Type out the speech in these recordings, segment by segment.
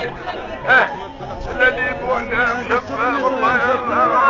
الذي بونا مشفى والله يرضى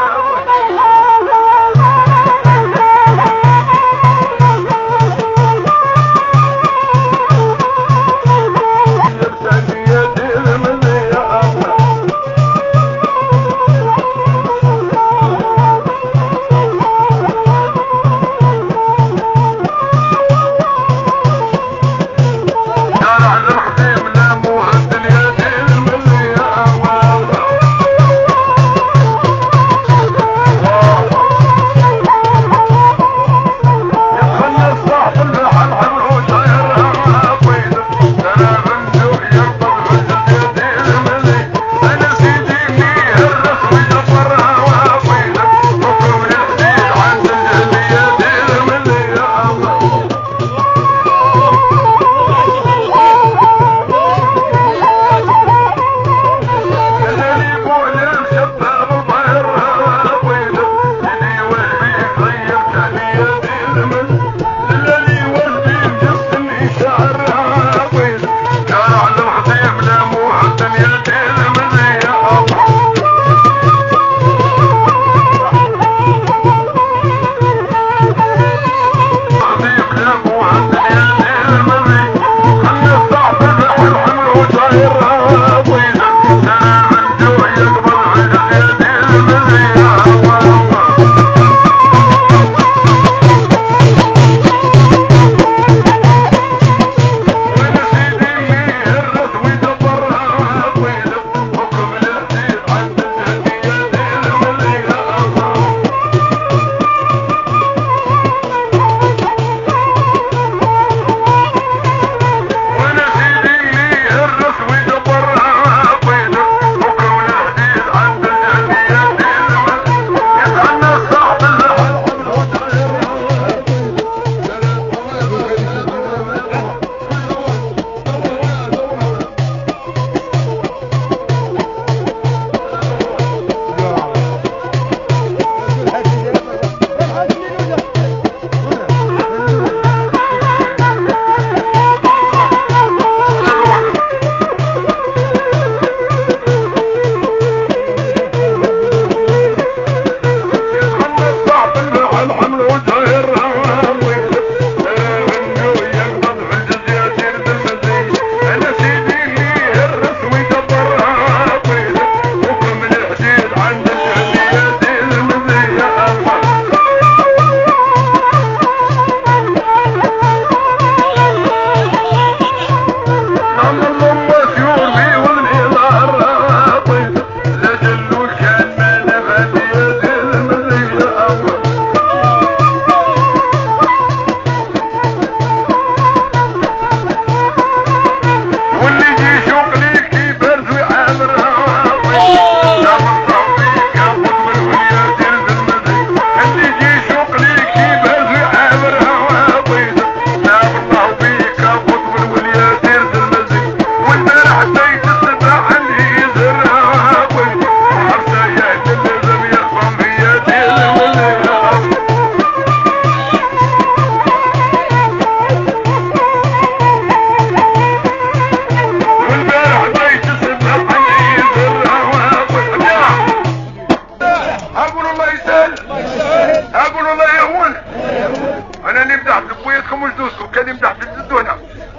لكم وجدوسكم كان يمدح تجدوا هنا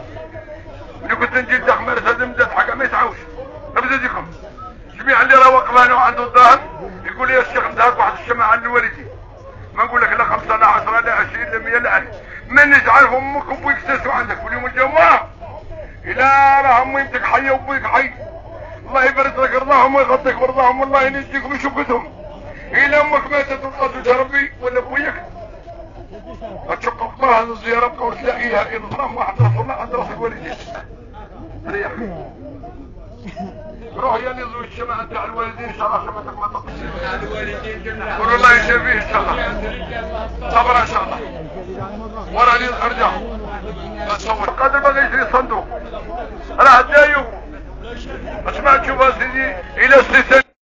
اللي كنت نجي تحمر هذا مدد حاجه ما يتعاوش ابزادكم جميع اللي راه واقف هنا وعنده الظهر يقول لي يا شيخ نضحك واحد الشمعه لوالدي ما نقول لك لا 5 لا 10 لا 20 لا 100 لا 1000 ما نجعل امكم ويكسسوا عندك واليوم الجمعه الى راه امك حيه وابوك حي الله يبارك لك رضاهم ويغطيك برضاهم والله ينجيك من شوكتهم الى امك ماتت وقصدت ربي ولا ابويك اتشق الله هذه الزياره بقى وتلاقيها اضرام واحد رسول الله عند راس الوالدين ريح روح يا اللي زوج الشمعة تاع الوالدين ان شاء الله شمعتك ما تقصر قولوا الله يشافيه ان شاء الله صبر ان شاء الله وراني ارجع اتصور قادر ما يجري صندوق راه دايو اسمع تشوف سيدي الى استثناء